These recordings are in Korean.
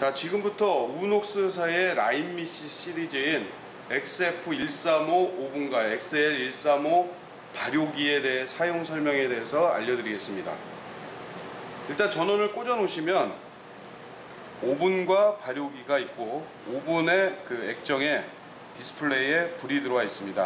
자, 지금부터 우녹스사의 라인미시 시리즈인 XF135 5분과 XL135 발효기에 대해 사용 설명에 대해서 알려드리겠습니다. 일단 전원을 꽂아 놓으시면 오븐과 발효기가 있고, 오븐의 그 액정에 디스플레이에 불이 들어와 있습니다.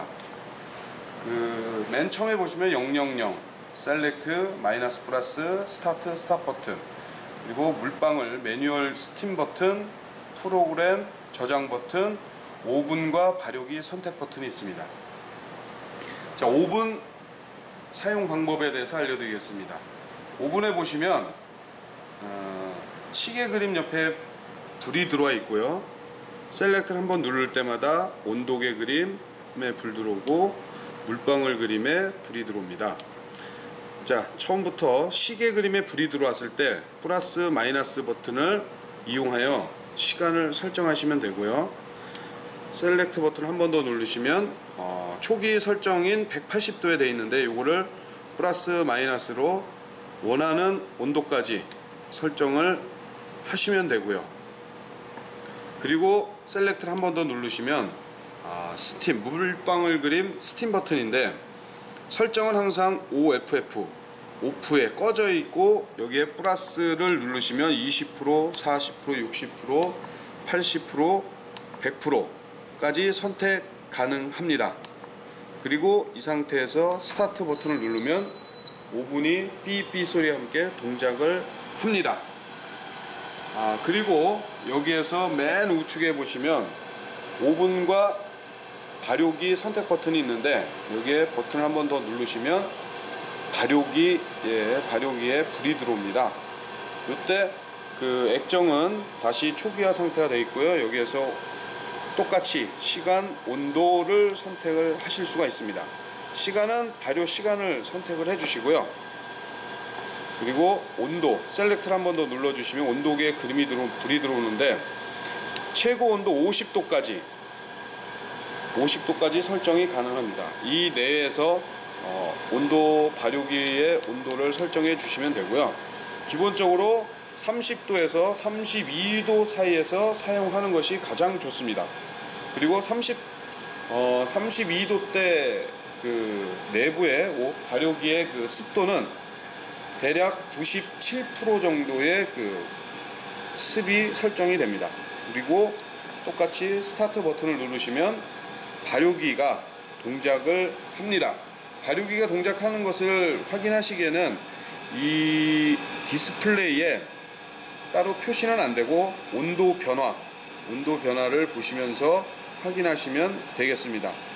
맨 처음에 보시면 000 셀렉트 마이너스 플러스 스타트 스탑 버튼, 그리고 물방울 매뉴얼 스팀 버튼, 프로그램 저장 버튼, 오븐과 발효기 선택 버튼이 있습니다. 자, 오븐 사용 방법에 대해서 알려드리겠습니다. 오븐에 보시면 시계 그림 옆에 불이 들어와 있고요. 셀렉트를 한번 누를 때마다 온도계 그림에 불 들어오고 물방울 그림에 불이 들어옵니다. 자, 처음부터 시계 그림에 불이 들어왔을 때 플러스 마이너스 버튼을 이용하여 시간을 설정하시면 되고요. 셀렉트 버튼을 한 번 더 누르시면 초기 설정인 180도에 되어 있는데 이거를 플러스 마이너스로 원하는 온도까지 설정을 하시면 되고요. 그리고 셀렉트를 한 번 더 누르시면 스팀, 물방울 그림 스팀 버튼인데, 설정은 항상 OFF, 오프에 꺼져 있고, 여기에 플러스를 누르시면 20%, 40%, 60%, 80%, 100%까지 선택 가능합니다. 그리고 이 상태에서 스타트 버튼을 누르면 오븐이 삐삐 소리와 함께 동작을 합니다. 그리고 여기에서 맨 우측에 보시면 오븐과 발효기 선택 버튼이 있는데, 여기에 버튼을 한 번 더 누르시면 발효기에 불이 들어옵니다. 이때 그 액정은 다시 초기화 상태가 되어 있고요. 여기에서 똑같이 시간, 온도를 선택을 하실 수가 있습니다. 시간은 발효 시간을 선택을 해 주시고요. 그리고 온도, 셀렉트를 한 번 더 눌러주시면 온도계에 불이 들어오는데, 최고 온도 50도까지 설정이 가능합니다. 이 내에서 온도, 발효기의 온도를 설정해 주시면 되고요. 기본적으로 30도에서 32도 사이에서 사용하는 것이 가장 좋습니다. 그리고 32도 대 그 내부의 발효기의 그 습도는 대략 97% 정도의 그 습이 설정이 됩니다. 그리고 똑같이 스타트 버튼을 누르시면 발효기가 동작을 합니다. 발효기가 동작하는 것을 확인하시기에는 이 디스플레이에 따로 표시는 안 되고 온도 변화를 보시면서 확인하시면 되겠습니다.